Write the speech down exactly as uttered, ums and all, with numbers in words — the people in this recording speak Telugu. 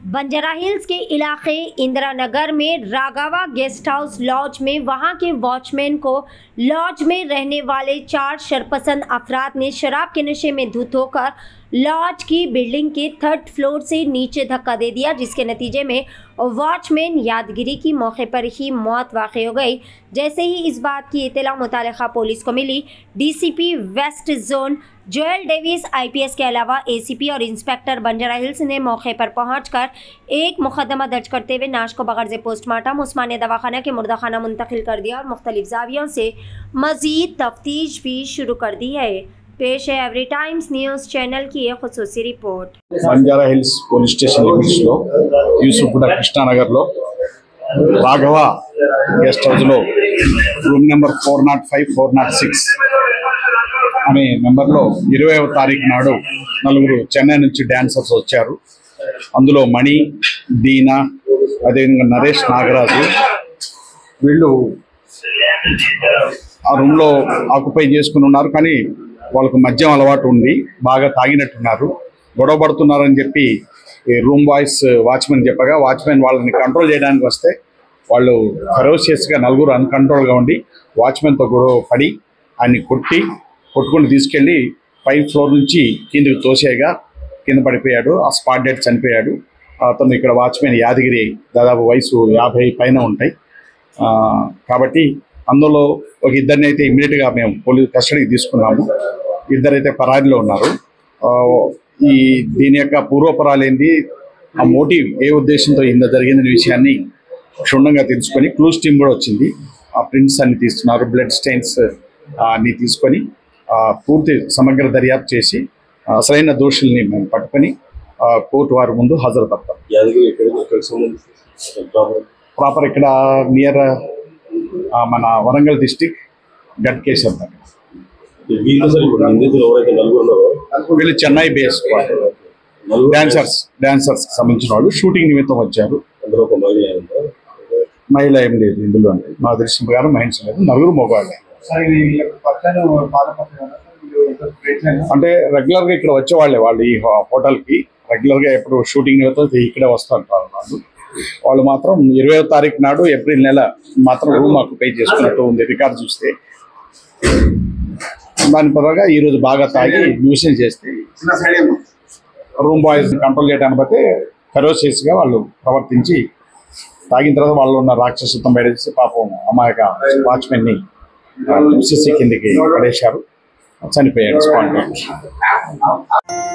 बंजारा हिल्स के इलाके इंदिरा नगर में राघवा गेस्ट हाउस लॉज में वहां के वॉचमैन को लॉज में रहने वाले चार शरपसंद अफराद ने शराब के नशे में धुत होकर लॉज की बिल्डिंग के थर्ड फ्लोर से नीचे धक्का दे दिया, जिसके नतीजे में वॉचमैन यादगिरी की मौके पर ही मौत वाक़ई हो गई। जैसे ही इस बात की इत्तला मुतालिका पुलिस को मिली, DCP west zone Joel Davis IPS के अलावा एसीपी और इंस्पेक्टर बंजारा हिल्स ने मौके पर पहुंचकर एक मुकदमा दर्ज करते हुए नाश को बगैर पोस्टमार्टम उस्मानिया दवाखाना के मुर्दाखाना मुंतकिल कर दिया और मुख्तलिफ जावियों से मजीद तफ्तीश भी शुरू कर दी है। पेश है एवरी टाइम्स न्यूज़ चैनल की एक खुसूसी report. Banjara Hills police station limits लो यूसुफगुड कृष्णानगर लो राघवा गेस्ट हाउस लो room number four nought five four nought six అనే నెంబర్లో ఇరవైవ తారీఖు నాడు నలుగురు చెన్నై నుంచి డాన్సర్స్ వచ్చారు। అందులో మణి, దీనా, అదేవిధంగా నరేష్, నాగరాజు వీళ్ళు ఆ రూమ్లో ఆక్యుపై చేసుకుని ఉన్నారు। కానీ వాళ్ళకు మద్యం అలవాటు ఉంది, బాగా తాగినట్టున్నారు, గొడవ పడుతున్నారని చెప్పి రూమ్ బాయ్స్ వాచ్మెన్ చెప్పగా వాచ్మెన్ వాళ్ళని కంట్రోల్ చేయడానికి వస్తే వాళ్ళు ఫెరోషియస్గా నలుగురు అన్కంట్రోల్గా ఉండి వాచ్మెన్తో గొడవ పడి ఆయన్ని కొట్టి కొట్టుకుని తీసుకెళ్ళి పై ఫ్లోర్ నుంచి కిందకి తోసేయగా కింద పడిపోయాడు। ఆ స్పాట్ డెడ్ చనిపోయాడు। అతను ఇక్కడ వాచ్మెన్ యాదగిరి, దాదాపు వయసు యాభై పైన ఉంటాయి కాబట్టి అందులో ఒక ఇద్దరిని అయితే ఇమ్మీడియట్గా మేము పోలీస్ కస్టడీకి తీసుకున్నాము। ఇద్దరైతే పరారీలో ఉన్నారు। ఈ దీని యొక్క పూర్వపరాలు ఏంది, ఆ మోటివ్ ఏ ఉద్దేశంతో ఇంత జరిగిందనే విషయాన్ని క్షుణ్ణంగా తెలుసుకొని క్లూస్ టీమ్ కూడా వచ్చింది। ఆ ప్రింట్స్ అన్ని తీస్తున్నారు, బ్లడ్ స్టెయిన్స్ అన్ని తీసుకొని పూర్తి సమగ్ర దర్యాప్తు చేసి అసలైన దోషుల్ని మేము పట్టుకొని కోర్టు వారి ముందు హాజరుపడతాం। ప్రాపర్ ఇక్కడ నియర్ మన వరంగల్ డిస్టిక్ గట్కేశ్వర్ దగ్గర। వీళ్ళు చెన్నై బేస్ డాన్సర్స్ డాన్సర్స్ సంబంధించిన వాళ్ళు షూటింగ్ నిమిత్తం వచ్చారు। మహిళ ఏం లేదు ఇందులో, నా దృష్టి ప్రకారం మహిళ లేదు, నలుగురు మగవాళ్ళే। అంటే రెగ్యులర్గా ఇక్కడ వచ్చేవాళ్ళే వాళ్ళు, ఈ హోటల్కి రెగ్యులర్గా ఎప్పుడు షూటింగ్ నిమిత్తం ఇక్కడే వస్తుంటారు వాళ్ళు। వాళ్ళు మాత్రం ఇరవై తారీఖు నాడు ఏప్రిల్ నెల మాత్రం రూమ్ ఆక్యుపై చేసుకున్నట్టు ఉంది రికార్డు చూస్తే। దాని పరంగా ఈరోజు బాగా తాగి న్యూసెన్స్ చేస్తే రూమ్ బాయ్స్ కంట్రోల్ చేయడానికి పోతే ఫెరోషియస్గా వాళ్ళు ప్రవర్తించి తాగిన తర్వాత వాళ్ళు ఉన్న రాక్షసత్వం బయట చేసి పాపం అమాయక వాచ్మెన్ని సిసి కిందకి పడేశారు, చనిపోయాడు స్పాట్.